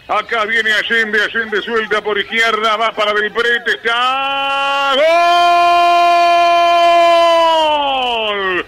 Acá viene Allende suelta por izquierda, va para Del Prete, está... ¡Gol!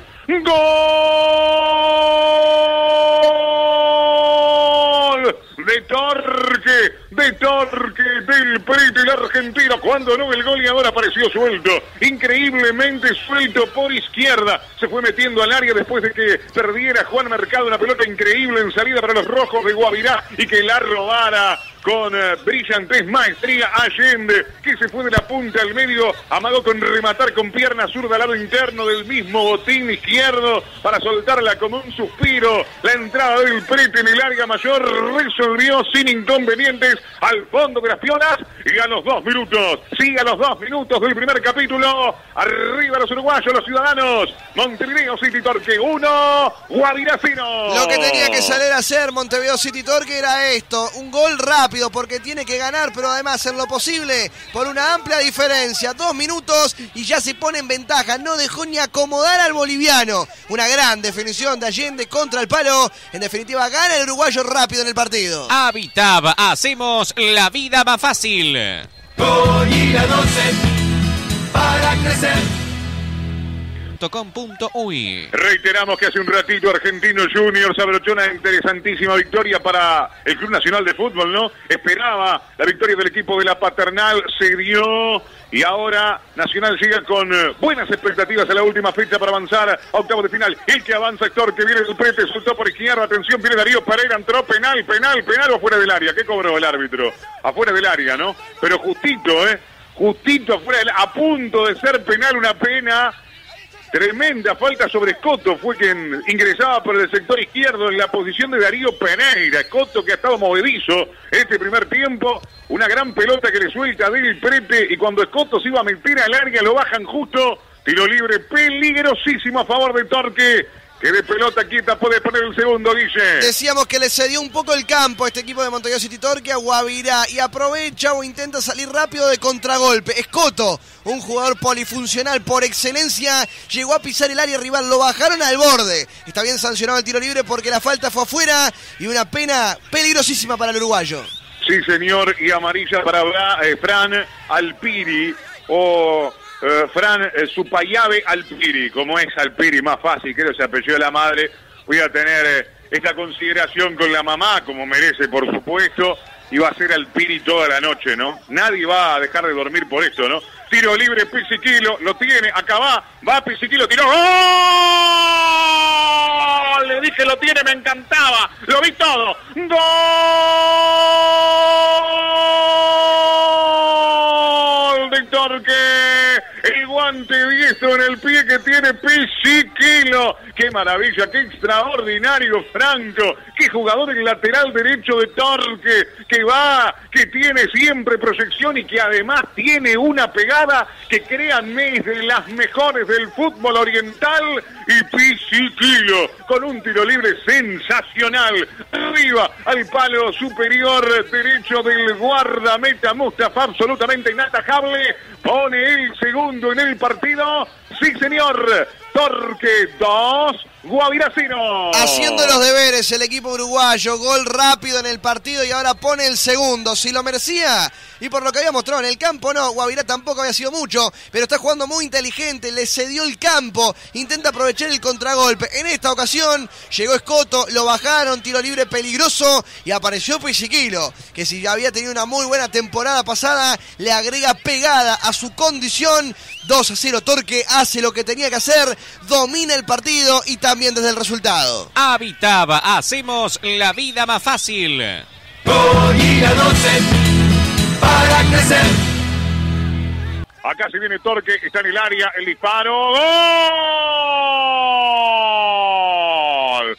¡Gol! De Torque, Del Prete, el argentino. Cuando no el gol y ahora apareció suelto, increíblemente suelto por izquierda. Se fue metiendo al área después de que perdiera Juan Mercado, una pelota increíble en salida para los rojos de Guavirá y que la robara con brillantez, maestría Allende, que se fue de la punta al medio, amagó con rematar con pierna zurda al lado interno del mismo botín izquierdo para soltarla como un suspiro. La entrada del Prete en el área mayor resolvió sin inconvenientes al fondo de las piolas y a los 2 minutos, sí, a los 2 minutos del primer capítulo, arriba los uruguayos, los ciudadanos. Montevideo City Torque 1, Guavirá 0. Lo que tenía que salir a hacer Montevideo City Torque era esto, un gol rápido, porque tiene que ganar, pero además hacer lo posible por una amplia diferencia. 2 minutos y ya se pone en ventaja. No dejó ni acomodar al boliviano. Una gran definición de Allende contra el palo. En definitiva, gana el uruguayo rápido en el partido. Habitab, hacemos la vida más fácil. Goyila 12 para crecer. .com.uy. Reiteramos que hace un ratito Argentino Juniors abrochó una interesantísima victoria para el Club Nacional de Fútbol, ¿no? Esperaba la victoria del equipo de la Paternal, se dio y ahora Nacional llega con buenas expectativas a la última fecha para avanzar a octavos de final. El que avanza, Héctor, que viene del Prete, soltó por izquierda, atención, viene Darío Pereira, entró penal o fuera del área. ¿Qué cobró el árbitro? Afuera del área, ¿no? Pero justito, justito afuera a punto de ser penal, una pena. Tremenda falta sobre Escoto, fue quien ingresaba por el sector izquierdo en la posición de Darío Pereira. Escoto que ha estado movedizo este primer tiempo, una gran pelota que le suelta Del Prete y cuando Escoto se iba a meter al área lo bajan justo. Tiro libre peligrosísimo a favor de Torque, que de pelota quieta puede poner el segundo, Guille. Decíamos que le cedió un poco el campo a este equipo de Montevideo City Torque a Guavirá y aprovecha o intenta salir rápido de contragolpe. Escoto, un jugador polifuncional por excelencia, llegó a pisar el área rival, lo bajaron al borde. Está bien sancionado el tiro libre porque la falta fue afuera y una pena peligrosísima para el uruguayo. Sí, señor, y amarilla para Fran Alpiri o... Fran Supayave Alpiri, como es Alpiri, más fácil, creo ese apellido de la madre. Voy a tener esta consideración con la mamá, como merece, por supuesto, y va a ser Alpiri toda la noche, ¿no? Nadie va a dejar de dormir por esto, ¿no? Tiro libre, Pizziquilo, lo tiene, acá va Pizziquilo, tiró, ¡gol! Le dije, lo tiene, me encantaba, lo vi todo, ¡gol! De Torque. El guante diestro en el pie que tiene Pizziquilo. ¡Qué maravilla! ¡Qué extraordinario, Franco! ¡Qué jugador en lateral derecho de Torque! Que va, que tiene siempre proyección y que además tiene una pegada que, créanme, es de las mejores del fútbol oriental. Y Pizziquilo con un tiro libre sensacional. Arriba al palo superior derecho del guardameta Mustafa, absolutamente inatajable. Pone el segundo en el partido. Sí, señor. Torque 2, Guavirá 0. Haciendo los deberes el equipo uruguayo, gol rápido en el partido y ahora pone el segundo. Si lo merecía, y por lo que había mostrado en el campo, no, Guavirá tampoco había sido mucho, pero está jugando muy inteligente, le cedió el campo, intenta aprovechar el contragolpe. En esta ocasión llegó Escoto, lo bajaron, tiro libre peligroso y apareció Pizziquilo, que si ya había tenido una muy buena temporada pasada, le agrega pegada a su condición. 2-0, Torque hace lo que tenía que hacer, domina el partido y también desde el resultado. Habitab, hacemos la vida más fácil. Goyila 12 para crecer. Acá se viene Torque, está en el área, el disparo. ¡Gol!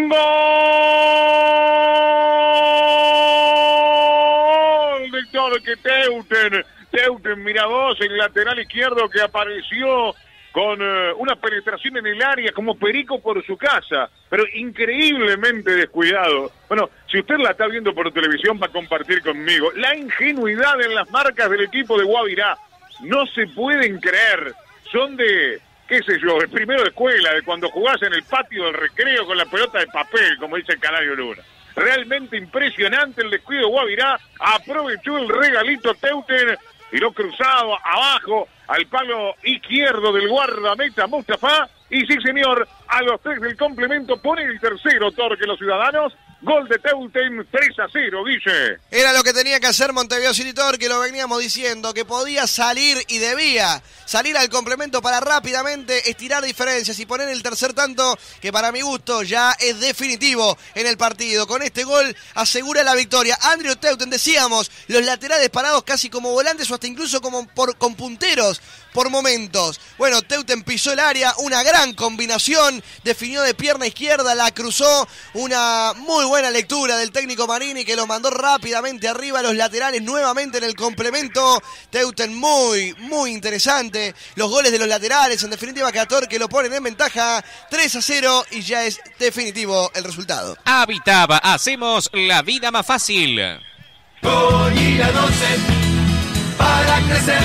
¡Gol! De Torque, Teuten, mira vos, el lateral izquierdo que apareció con una penetración en el área como perico por su casa, pero increíblemente descuidado. Bueno, si usted la está viendo por televisión va a compartir conmigo. La ingenuidad en las marcas del equipo de Guavirá no se pueden creer. Son de, qué sé yo, de primero de escuela, de cuando jugás en el patio del recreo con la pelota de papel, como dice el Canario Luna. Realmente impresionante el descuido de Guavirá. Aprovechó el regalito Teuten. Tiró cruzado abajo al palo izquierdo del guardameta Mustafa. Y sí, señor, a los 3 del complemento pone el tercero Torque los ciudadanos. Gol de Teuten, 3-0, Guille. Era lo que tenía que hacer Montevideo City Torque, lo veníamos diciendo, que podía salir y debía salir al complemento para rápidamente estirar diferencias y poner el tercer tanto, que para mi gusto ya es definitivo en el partido. Con este gol asegura la victoria. Andrew Teuten, decíamos, los laterales parados casi como volantes o hasta incluso como con punteros por momentos. Bueno, Teuten pisó el área, una gran combinación, definió de pierna izquierda, la cruzó, una muy buena lectura del técnico Marini que lo mandó rápidamente arriba a los laterales, nuevamente en el complemento. Teuten muy interesante, los goles de los laterales, en definitiva que a Torque lo ponen en ventaja, 3-0 y ya es definitivo el resultado. Habitaba, hacemos la vida más fácil. Goya 12 para crecer.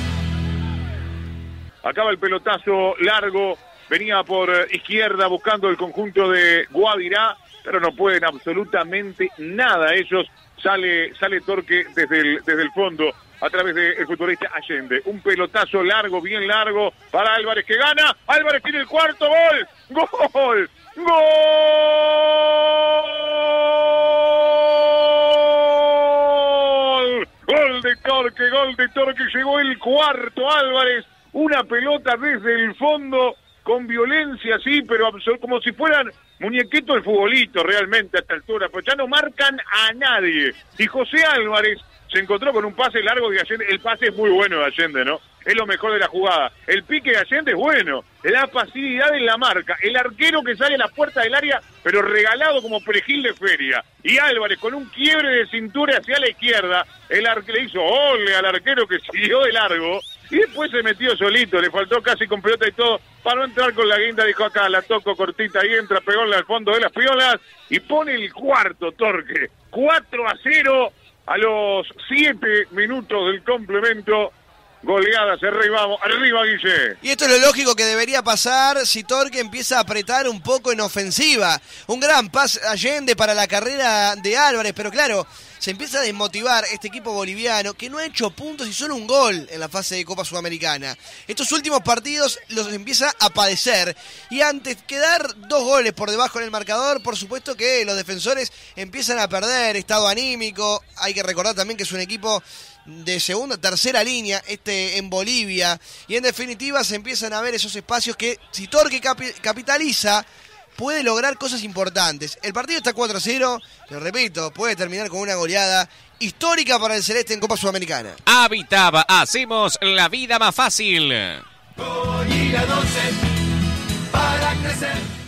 Acaba el pelotazo largo, venía por izquierda buscando el conjunto de Guavirá, pero no pueden absolutamente nada ellos. Sale Torque desde el fondo a través del futbolista Allende. Un pelotazo largo, bien largo para Álvarez que gana. Álvarez tiene el cuarto gol. ¡Gol! ¡Gol! Gol de Torque, llegó el cuarto Álvarez. Una pelota desde el fondo, con violencia, sí, pero como si fueran muñequitos de futbolito realmente a esta altura, pues ya no marcan a nadie. Y José Álvarez se encontró con un pase largo de Allende. El pase es muy bueno de Allende, ¿no? Es lo mejor de la jugada. El pique de Allende es bueno. La pasividad en la marca. El arquero que sale a la puerta del área, pero regalado como perejil de feria. Y Álvarez con un quiebre de cintura hacia la izquierda. El arquero le hizo ole al arquero que siguió de largo. Y después se metió solito. Le faltó casi con pelota y todo. Para no entrar con la guinda, dijo acá, la toco cortita y entra, pególe al fondo de las piolas. Y pone el cuarto Torque. 4-0 a los 7 minutos del complemento. Goleadas, arriba Guille. Y esto es lo lógico que debería pasar si Torque empieza a apretar un poco en ofensiva. Un gran pase Allende para la carrera de Álvarez, pero claro, se empieza a desmotivar este equipo boliviano que no ha hecho puntos y solo un gol en la fase de Copa Sudamericana. Estos últimos partidos los empieza a padecer y ante quedar 2 goles por debajo en el marcador, por supuesto que los defensores empiezan a perder estado anímico. Hay que recordar también que es un equipo de segunda, tercera línea, en Bolivia, y en definitiva se empiezan a ver esos espacios que si Torque capitaliza, puede lograr cosas importantes. El partido está 4-0, pero repito, puede terminar con una goleada histórica para el Celeste en Copa Sudamericana. Habitaba, hacemos la vida más fácil. Goya 12 para crecer.